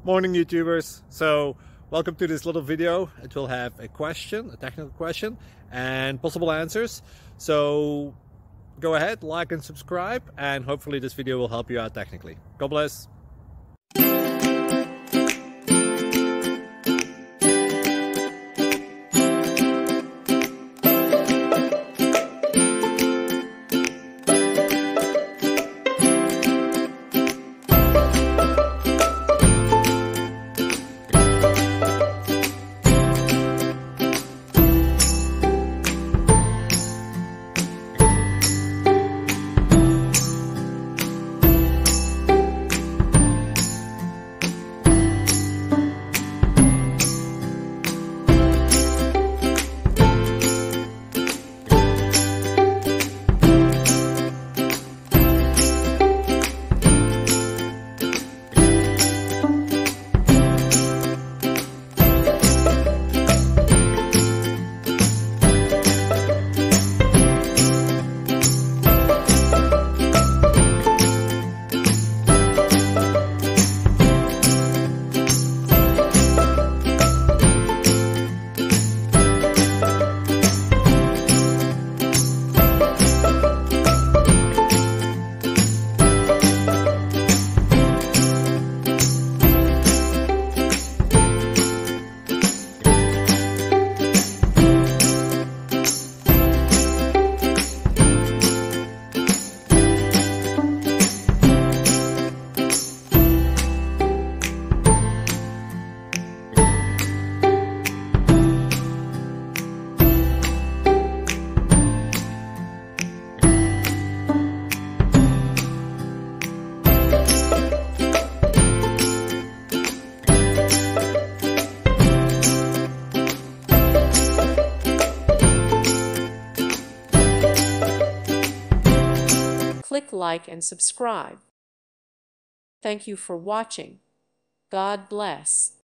Morning YouTubers. So welcome to this little video. It will have a question, a technical question, and possible answers. So go ahead, like and subscribe, and hopefully this video will help you out technically. God bless. Click like and subscribe. Thank you for watching. God bless.